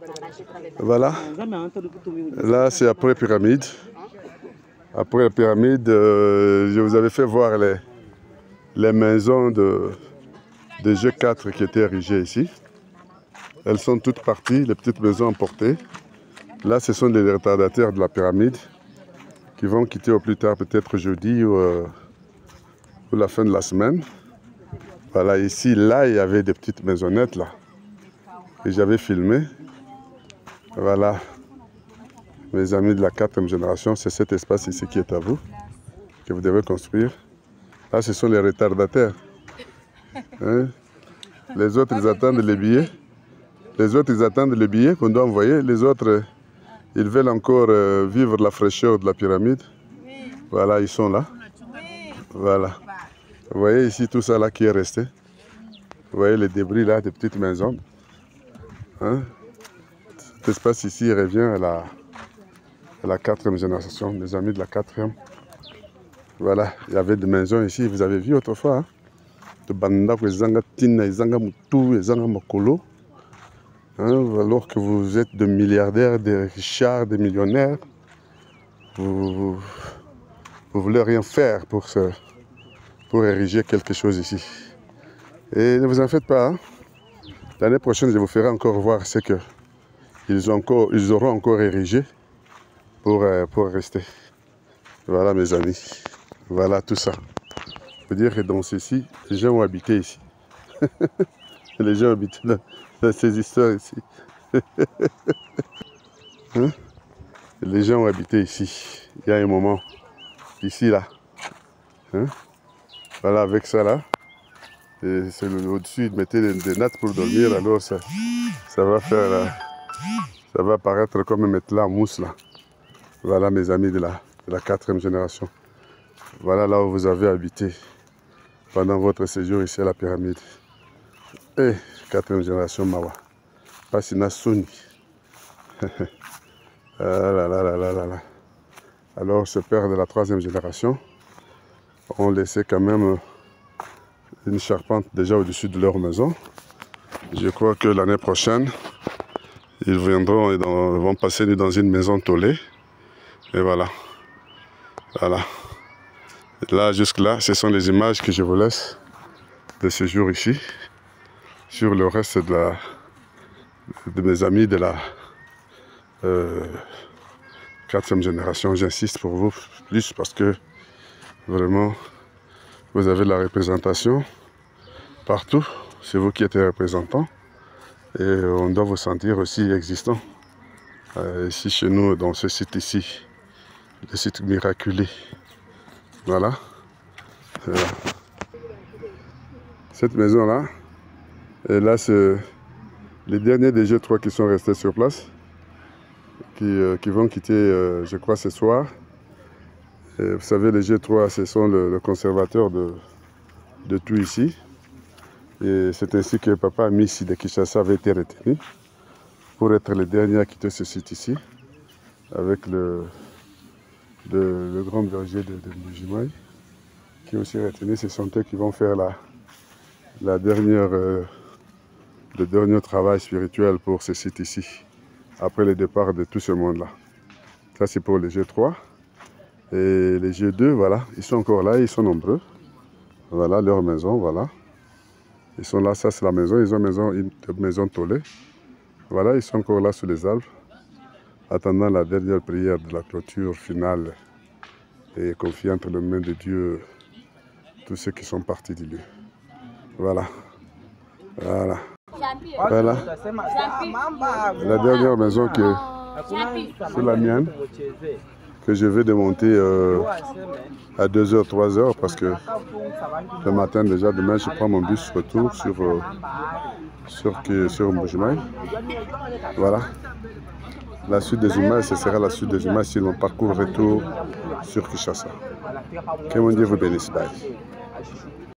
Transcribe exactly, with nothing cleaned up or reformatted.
Voilà. Là, c'est après pyramide. Après la pyramide, euh, je vous avais fait voir les, les maisons de, de G quatre qui étaient érigées ici. Elles sont toutes parties, les petites maisons emportées. Là, ce sont les retardataires de la pyramide qui vont quitter au plus tard, peut-être jeudi ou, euh, ou la fin de la semaine. Voilà, ici, là, il y avait des petites maisonnettes, là. Et j'avais filmé. Voilà. Mes amis de la quatrième génération, c'est cet espace ici qui est à vous, que vous devez construire. Là, ce sont les retardataires. Hein? Les autres, ils attendent les billets. Les autres, ils attendent les billets qu'on doit envoyer. Les autres, ils veulent encore euh, vivre la fraîcheur de la pyramide. Voilà, ils sont là. Voilà. Vous voyez ici tout ça là qui est resté. Vous voyez les débris là, des petites maisons. Hein? Cet espace ici revient à la, à la quatrième génération, mes amis de la quatrième. Voilà, il y avait des maisons ici, vous avez vu autrefois. Hein? De Banda, Zanga Tina, Zanga Moutou, Zanga Mokolo. Hein? Alors que vous êtes des milliardaires, des richards, des millionnaires, vous, vous, vous voulez rien faire pour, ce, pour ériger quelque chose ici. Et ne vous en faites pas. Hein? L'année prochaine, je vous ferai encore voir ce que ils, ont encore, ils auront encore érigé pour, euh, pour rester. Voilà mes amis. Voilà tout ça. Je veux dire que dans ceci, les gens ont habité ici. Les gens habitent dans, dans ces histoires ici. Hein? Les gens ont habité ici. Il y a un moment. Ici, là. Hein? Voilà, avec ça là. Et c'est au-dessus, ils mettaient des, des nattes pour dormir. Alors ça, ça va faire... Euh, ça va apparaître comme un matelas en mousse là. Voilà mes amis de la, de la quatrième génération. Voilà là où vous avez habité pendant votre séjour ici à la pyramide. Et quatrième génération Mawa. Passina Soni. ah là, là, là, là, là, là. Alors ce père de la troisième génération ont laissé quand même une charpente déjà au-dessus de leur maison. Je crois que l'année prochaine, ils viendront et dans, vont passer dans une maison tôlée. Et voilà. Voilà. Et là, jusque là, ce sont les images que je vous laisse de ce jour ici. Sur le reste de, la, de mes amis de la euh, quatrième génération. J'insiste pour vous plus parce que vraiment, vous avez la représentation partout. C'est vous qui êtes représentant. Et on doit vous sentir aussi existant. Euh, ici chez nous, dans ce site ici. Le site miraculé. Voilà. Voilà. Cette maison-là, et là, c'est les derniers des G trois qui sont restés sur place, qui, euh, qui vont quitter, euh, je crois, ce soir. Et vous savez, les G trois, ce sont le, le conservateur de, de tout ici. Et c'est ainsi que Papa Missi de Kinshasa avait été retenu pour être le dernier à quitter ce site ici, avec le, le, le grand berger de, de Mbujimayi, qui est aussi retenu. Ce sont eux qui vont faire la, la dernière, euh, le dernier travail spirituel pour ce site ici, après le départ de tout ce monde-là. Ça, c'est pour les G trois. Et les G deux, voilà, ils sont encore là, ils sont nombreux. Voilà leur maison, voilà. Ils sont là, ça c'est la maison, ils ont une maison, une maison tôlée. Voilà, ils sont encore là sous les arbres, attendant la dernière prière de la clôture finale et confiant entre les mains de Dieu tous ceux qui sont partis du lieu. Voilà. Voilà. Voilà. La dernière maison qui est sur la mienne, que je vais démonter euh, à deux heures, trois heures, parce que le matin déjà, demain, je prends mon bus retour sur, euh, sur, sur Mbujimayi. Voilà. La suite des images, ce sera la suite des images si l'on parcourt retour sur Kinshasa. Que mon Dieu vous bénisse. Bye.